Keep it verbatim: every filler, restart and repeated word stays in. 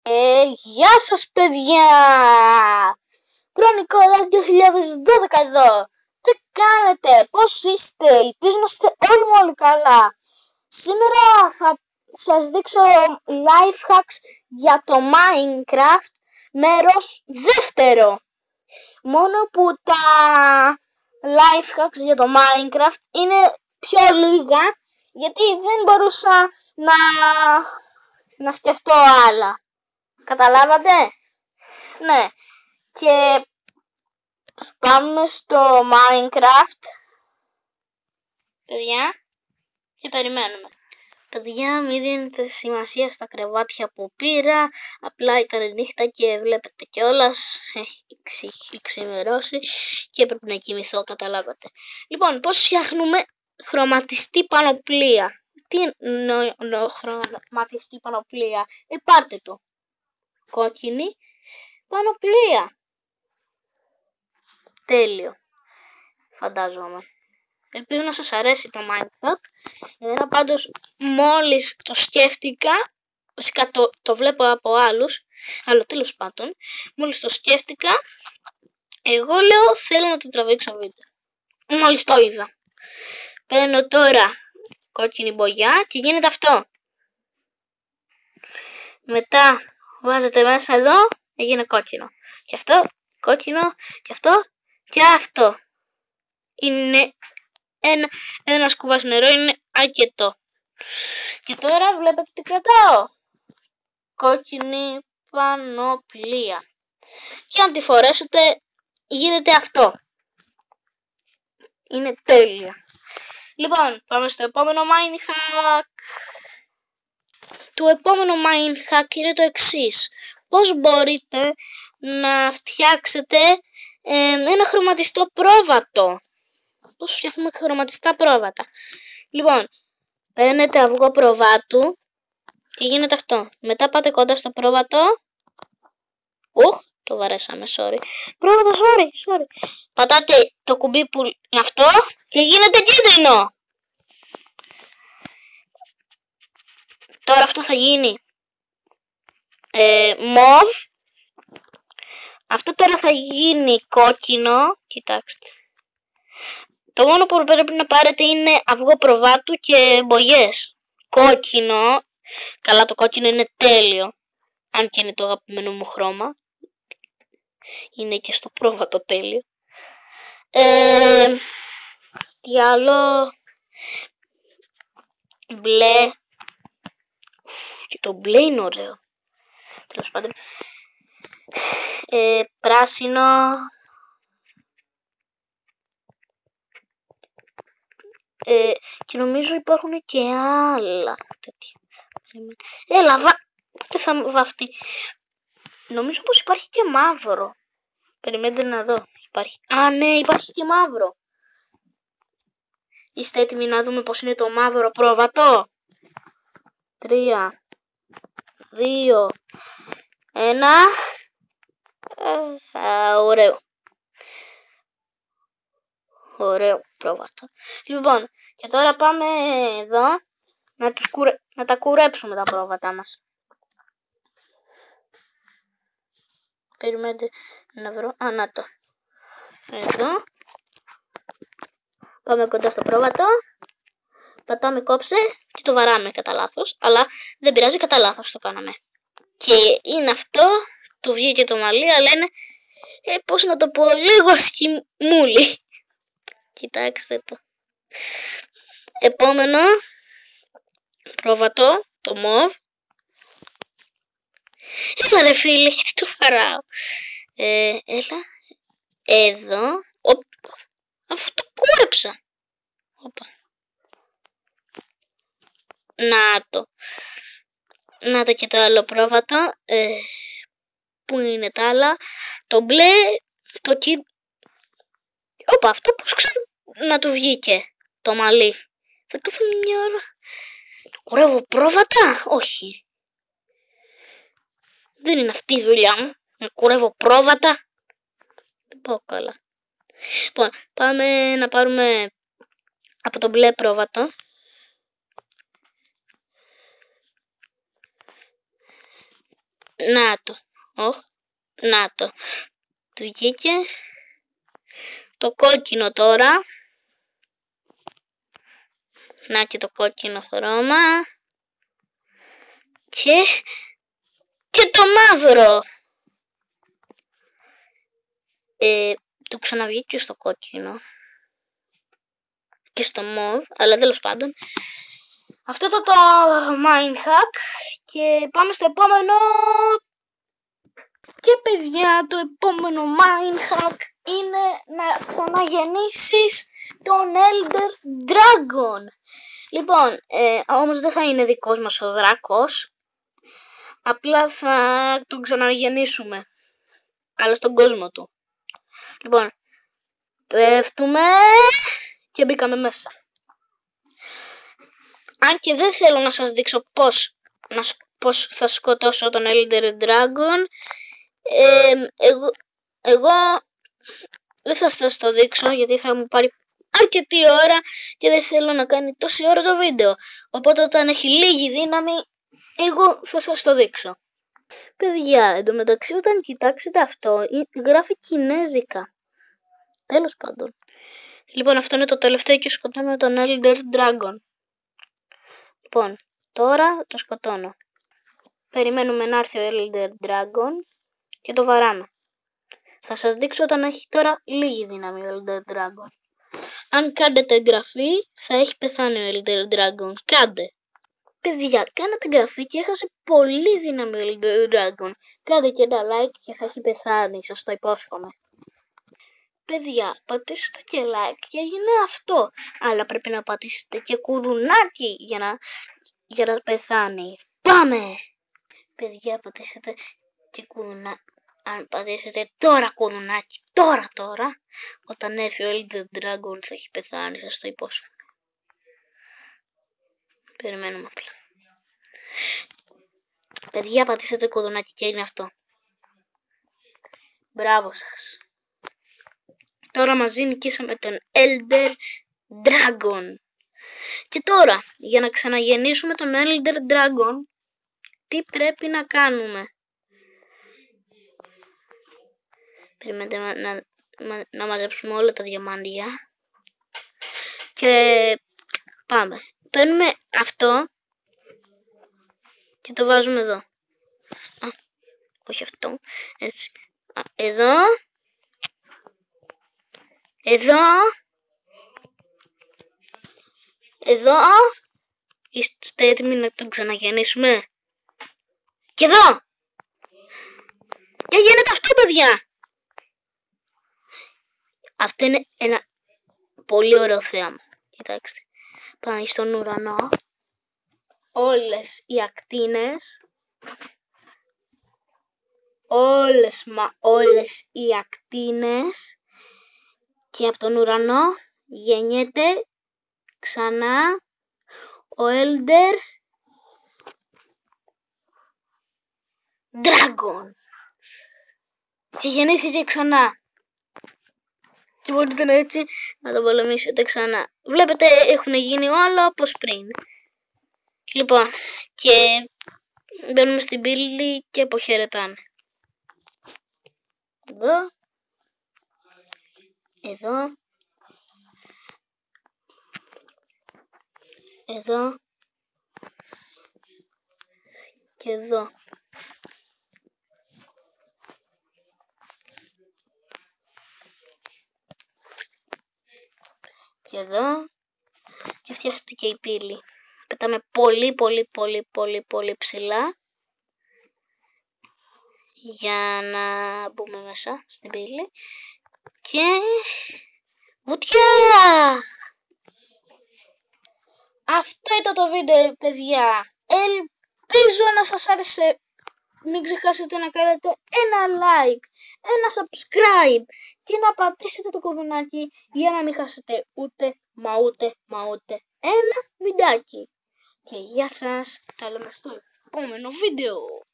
Ε, γεια σας παιδιά! Προνικόλας δύο χιλιάδες δώδεκα εδώ. Τι κάνετε, πώς είστε, ελπίζω να είστε όλοι μου όλοι καλά. Σήμερα θα σας δείξω life hacks για το Minecraft μέρος δεύτερο. Μόνο που τα life hacks για το Minecraft είναι πιο λίγα, γιατί δεν μπορούσα να, να σκεφτώ άλλα. Καταλάβατε? Ναι. Και πάμε στο Minecraft, παιδιά, και περιμένουμε. Παιδιά, μην δίνετε σημασία στα κρεβάτια που πήρα, απλά ήταν νύχτα και βλέπετε κιόλας, έχει ξημερώσει και πρέπει να κοιμηθώ, καταλάβατε. Λοιπόν, πώς φτιάχνουμε χρωματιστή πανοπλία? Τι είναι χρωματιστή πανοπλία? Ε, πάρτε το. Κόκκινη πανοπλία. Τέλειο, φαντάζομαι. Ελπίζω να σας αρέσει το Minecraft. Εμένα πάντως μόλις το σκέφτηκα, βασικά το, το βλέπω από άλλους, αλλά τέλος πάντων, μόλις το σκέφτηκα, εγώ λέω θέλω να το τραβήξω βίντεο. Μόλις το είδα. Παίρνω τώρα κόκκινη μπογιά και γίνεται αυτό. Μετά βάζετε μέσα εδώ, έγινε κόκκινο. Και αυτό, κόκκινο, και αυτό, και αυτό. Είναι ένα, ένα σκουβάς νερό, είναι αρκετό. Και τώρα βλέπετε τι κρατάω. Κόκκινη πανοπλία. Και αν τη φορέσετε γίνεται αυτό. Είναι τέλεια. Λοιπόν, πάμε στο επόμενο mine hack. Το επόμενο mine hack είναι το εξής. Πώς μπορείτε να φτιάξετε ε, ένα χρωματιστό πρόβατο? Πώς φτιάχνουμε χρωματιστά πρόβατα? Λοιπόν, παίρνετε αυγό προβάτου και γίνεται αυτό. Μετά πάτε κοντά στο πρόβατο. Ουχ, το βαρέσαμε, sorry. Πρόβατο, sorry, sorry. Πατάτε το κουμπί που είναι αυτό και γίνεται κίτρινο. Τώρα αυτό θα γίνει ε, μοβ. Αυτό τώρα θα γίνει κόκκινο. Κοιτάξτε. Το μόνο που πρέπει να πάρετε είναι αυγό προβάτου και μπογιές. Κόκκινο. Καλά, το κόκκινο είναι τέλειο. Αν και είναι το αγαπημένο μου χρώμα. Είναι και στο πρόβατο τέλειο. Ε, τι άλλο? Μπλε. Και το μπλε είναι ωραίο. Τέλος πάντων. Ε, πράσινο. Ε, και νομίζω υπάρχουν και άλλα τέτοια. Έλα, βα... πότε θα βαφτεί? Νομίζω πως υπάρχει και μαύρο. Περιμένετε να δω. Υπάρχει. Α, ναι, υπάρχει και μαύρο. Είστε έτοιμοι να δούμε πως είναι το μαύρο πρόβατο? Τρία, δύο, ένα. Α, ωραίο. Ωραίο πρόβατο. Λοιπόν, και τώρα πάμε εδώ να, τους κουρε... να τα κουρέψουμε τα πρόβατά μας. Περιμένετε να βρω. Α, να το. Εδώ. Πάμε κοντά στο πρόβατο. Πατάμε κόψε και το βαράμε κατά λάθος. Αλλά δεν πειράζει, κατά λάθος το κάναμε. Και είναι αυτό. Του βγήκε το μαλλί, αλλά είναι ε, πώς να το πω, λίγο σκιμούλι. Κοιτάξτε το. Επόμενο πρόβατο, το μοβ. Έλα ρε φίλε, γιατί το βαράω? Ε, έλα. Εδώ. Ο, αφού το κούρεψα. Οπα. Να το. Να το και το άλλο πρόβατο. Ε, πού είναι τα άλλα? Το μπλε. Το κι... Όπα, αυτό πώς ξέρω να του βγήκε το μαλλί? Θα κάθομαι μια ώρα. Το κουρεύω πρόβατα? Όχι. Δεν είναι αυτή η δουλειά μου. Να κουρεύω πρόβατα. Δεν πάω καλά. Λοιπόν, πάμε να πάρουμε από το μπλε πρόβατο. Να το. Οχ. Να το. Του βγήκε. Το κόκκινο τώρα. Να και το κόκκινο χρώμα. Και... Και το μαύρο. Ε, του ξαναβγήκε στο κόκκινο. Και στο μοβ. Αλλά τέλος πάντων. Αυτό το το Mindhack. Και πάμε στο επόμενο. Και παιδιά, το επόμενο Mindhack είναι να ξαναγεννήσεις τον Elder Dragon. Λοιπόν, ε, όμως δεν θα είναι δικός μας ο δράκος. Απλά θα τον ξαναγεννήσουμε. Αλλά στον κόσμο του. Λοιπόν, πέφτουμε και μπήκαμε μέσα. Αν και δεν θέλω να σας δείξω πώς, να, πώς θα σκοτώσω τον Elder Dragon. Ε, εγώ, εγώ δεν θα σας το δείξω γιατί θα μου πάρει αρκετή ώρα και δεν θέλω να κάνει τόση ώρα το βίντεο. Οπότε όταν έχει λίγη δύναμη, εγώ θα σας το δείξω. Παιδιά, εντωμεταξύ όταν κοιτάξετε αυτό, γράφει κινέζικα. Τέλος πάντων. Λοιπόν, αυτό είναι το τελευταίο και σκοτώνω τον Elder Dragon. Λοιπόν, τώρα το σκοτώνω. Περιμένουμε να έρθει ο Elder Dragon και το βαράμε. Θα σας δείξω όταν έχει τώρα λίγη δύναμη ο Elder Dragon. Αν κάνετε εγγραφή, θα έχει πεθάνει ο Elder Dragon. Κάντε. Παιδιά, κάνατε εγγραφή και έχασε πολύ δύναμη ο Elder Dragon. Κάντε και ένα like και θα έχει πεθάνει, σας το υπόσχομαι. Παιδιά, πατήσετε και like και έγινε αυτό. Αλλά πρέπει να πατήσετε και κουδουνάκι για να, για να πεθάνει. Πάμε! Παιδιά, πατήσετε και κουδουνάκι. Αν πατήσετε τώρα κουδουνάκι, τώρα τώρα, όταν έρθει ο Elder Dragon θα έχει πεθάνει, σας το υπόσχομαι. Περιμένουμε απλά. Παιδιά, πατήσετε κουδουνάκι και είναι αυτό. Μπράβο σας. Τώρα μαζί νικήσαμε τον Elder Dragon. Και τώρα, για να ξαναγεννήσουμε τον Elder Dragon, τι πρέπει να κάνουμε? Περιμένετε να, να, να, να μαζέψουμε όλα τα διαμάντια. Και πάμε. Παίρνουμε αυτό και το βάζουμε εδώ. Α, όχι αυτό. Έτσι. Α, εδώ. Εδώ. Εδώ. Είστε έτοιμοι να τον ξαναγεννήσουμε? Και εδώ. Και γίνεται αυτό, παιδιά. Αυτό είναι ένα πολύ ωραίο θέαμα. Κοιτάξτε. Πάει στον ουρανό. Όλες οι ακτίνες. Όλες μα όλες οι ακτίνες. Και από τον ουρανό γεννιέται ξανά ο Elder Dragon. Και γεννήθηκε ξανά. Και μπορείτε να έτσι να τον πολεμήσετε ξανά. Βλέπετε έχουν γίνει όλα όπως πριν. Λοιπόν, και μπαίνουμε στην πύλη και αποχαιρετάμε. Εδώ. Εδώ. Εδώ. Και εδώ. Και εδώ. Και φτιάχτηκε η πύλη. Πετάμε πολύ πολύ πολύ πολύ πολύ ψηλά. Για να μπούμε μέσα στην πύλη. Και... βουτιά! Αυτό ήταν το βίντεο, παιδιά. Ελπίζω να σας άρεσε. Μην ξεχάσετε να κάνετε ένα like, ένα subscribe και να πατήσετε το κουδουνάκι για να μην χάσετε ούτε μα ούτε μα ούτε ένα βιντεάκι. Και γεια σας, τα λέμε στο επόμενο βίντεο.